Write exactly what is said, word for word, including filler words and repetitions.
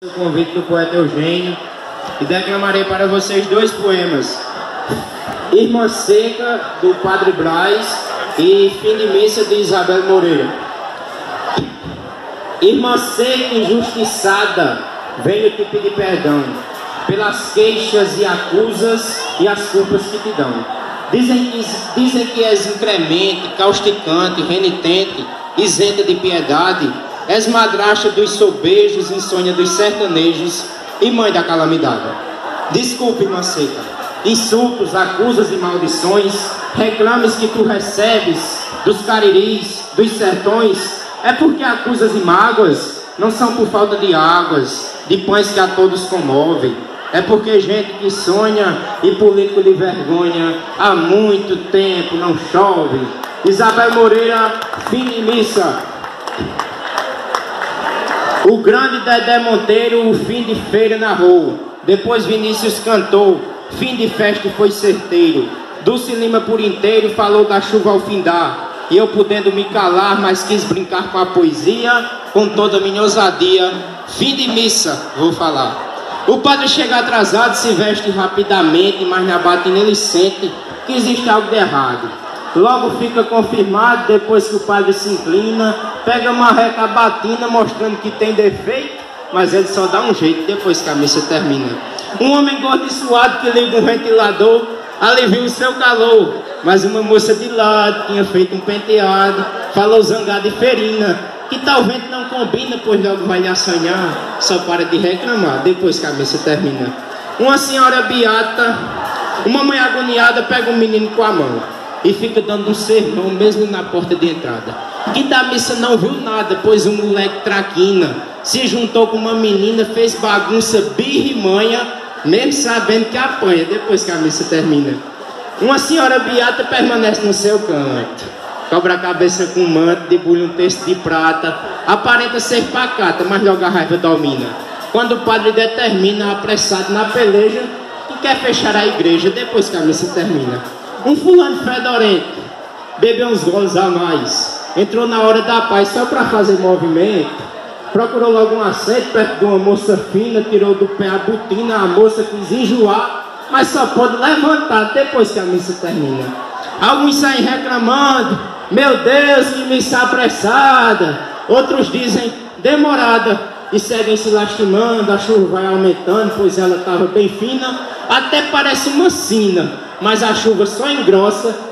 O convite do poeta Eugênio e declamarei para vocês dois poemas: Irmã Seca, do Padre Braz, e Fim de Missa, de Isabel Moreira. Irmã seca, injustiçada, venho te pedir perdão pelas queixas e acusas e as culpas que te dão. Dizem que, dizem que és incremente, causticante, renitente, isenta de piedade. És madrasta dos sobejos, insônia dos sertanejos e mãe da calamidade. Desculpe, irmã seca, insultos, acusas e maldições, reclames que tu recebes dos cariris, dos sertões, é porque acusas e mágoas não são por falta de águas, de pães que a todos comovem. É porque gente que sonha e político de vergonha há muito tempo não chove. Isabel Moreira, Fim de Missa. O grande Dedé Monteiro, o fim de feira narrou. Depois Vinícius cantou, fim de festa foi certeiro. Dulce Lima por inteiro falou da chuva ao findar. E eu podendo me calar, mas quis brincar com a poesia, com toda a minha ousadia. Fim de missa, vou falar. O padre chega atrasado, se veste rapidamente, mas na batina ele sente que existe algo de errado. Logo fica confirmado, depois que o padre se inclina, pega uma reca batina mostrando que tem defeito, mas ele só dá um jeito depois que a missa termina. Um homem gordo e suado que liga um ventilador, alivia o seu calor, mas uma moça de lado tinha feito um penteado, falou zangada e ferina, que tal vento não combina, pois logo vai lhe assanhar, só para de reclamar depois que a missa termina. Uma senhora beata, uma mãe agoniada pega um menino com a mão e fica dando um sermão mesmo na porta de entrada. Que da missa não viu nada, pois um moleque traquina se juntou com uma menina, fez bagunça birra e manha, mesmo sabendo que apanha depois que a missa termina. Uma senhora beata permanece no seu canto, cobra a cabeça com manto, debulha um texto de prata, aparenta ser pacata, mas logo a raiva domina. Quando o padre determina, apressado na peleja, que quer fechar a igreja depois que a missa termina. Um fulano fedorento bebeu uns goles a mais, entrou na hora da paz só para fazer movimento, procurou logo um assento perto de uma moça fina, tirou do pé a botina, a moça quis enjoar, mas só pode levantar depois que a missa termina. Alguns saem reclamando, meu Deus, que missa apressada. Outros dizem, demorada, e seguem se lastimando, a chuva vai aumentando, pois ela estava bem fina, até parece uma sina, mas a chuva só engrossa